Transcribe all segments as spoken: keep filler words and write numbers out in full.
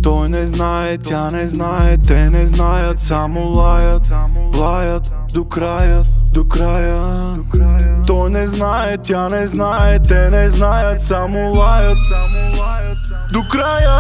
Той не знае, тя не знае, те не знаят, само лаят, лаят до края, до края. Той не знае, тя не знае, те не знаят, само лаят до края.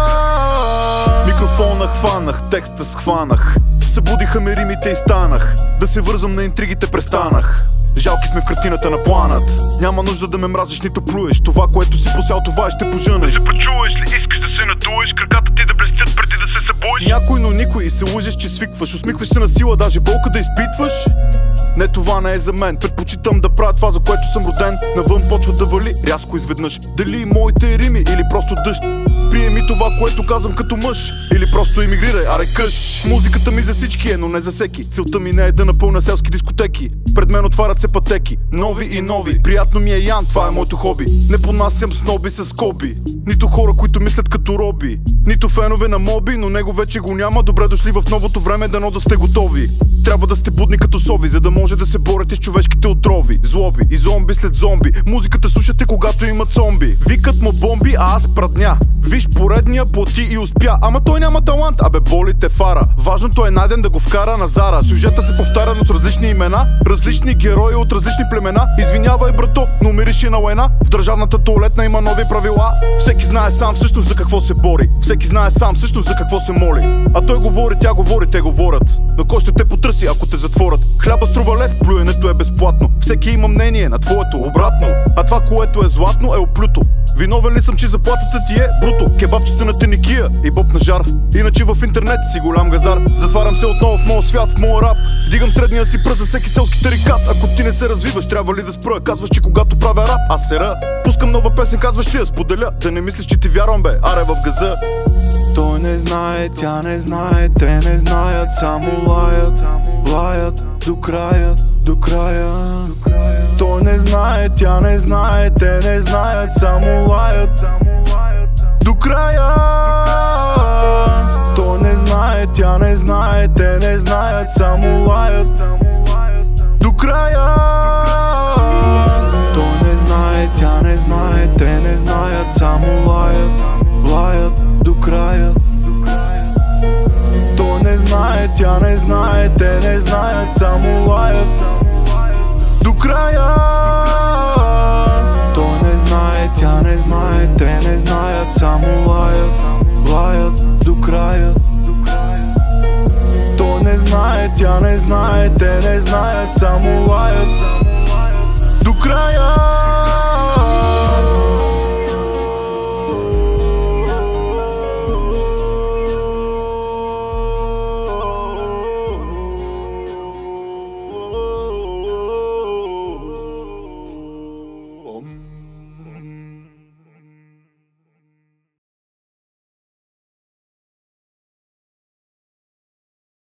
Микрофона хванах, текста схванах, събудиха ме римите и станах, да се вързвам на интригите престанах. Жалки сме в картината на планът. Няма нужда да ме мразиш, нито плюеш. Това, което си посял, това и ще пожънеш. Да се почуваш ли, искаш да се надуеш, краката ти да блестят преди да се събудиш. Някой, но никой, и се лъжеш, че свикваш. Усмихваш се на сила, даже болка да изпитваш. Не, това не е за мен. Предпочитам да правя това, за което съм роден. Навън почва да вали рязко изведнъж. Дали моите рими или просто дъжд. Приеми това, което казвам като мъж, или просто имигрирай, аре къш. Музиката ми за всички е, но не за всеки. Целта ми не е да напълня селски дискотеки. Пред мен отварят се пътеки, нови и нови. Приятно ми е Ян, това е моето хоби. Не понасям сноби с коби, нито хора, които мислят като роби, нито фенове на моби, но него вече го няма. Добре дошли в новото време, дано да сте готови. Трябва да сте будни като сови, за да може да се борите с човешките отрови. Злоби и зомби след зомби. Музиката слушате, когато имат зомби. Викат му бомби, а аз прадня. Виж поредния плати и успя, ама той няма талант. Абе боли те фара. Важното е найден да го вкара на Зара. Сюжета се повтаря, но с различни имена, различни герои от различни племена. Извинявай брато, но мириши на лайна. В държавната туалетна има нови правила. Всеки знае сам всъщност за какво се бори. Всеки знае сам всъщност за какво се моли. А той говори, тя говори, те говорят. Но кой ще те потърси, ако те затворят? Хляба струва лев, плюенето е безплатно. Всеки има мнение на твоето обратно. А това, което е златно, е оплюто. Виновен ли съм, че заплатата ти е бруто? Кебабчета на теникия и боб на жар. Иначе в интернет си голям газар. Затварям се отново в моя свят, в моя рап. Вдигам средния си пръст за всеки селски тарикат. Ако ти не се развиваш, трябва ли да спра? Казваш, че когато правя рап, аз сера. Пускам нова песен, казваш, ще я споделя. Да не мислиш, че ти вярвам, бе, аре в газа. Той не знае, тя не знае, те не знаят, само лаят, лаят до края, до края. Той не знае, тя не знае, те не знаят, само лаят до края. Той не знае, тя не знае, те не знаят, само лаят до края. Той не знае, тя не знае, те не знаят, само лаят, лаят до края. Той не знае, тя не знае, те не знаят, само лаят до края. Той не знае, тя не знае, те не знаят, само лаят, лаят до края. Той не знае, тя не знае, те не знаят, само лаят до края. Om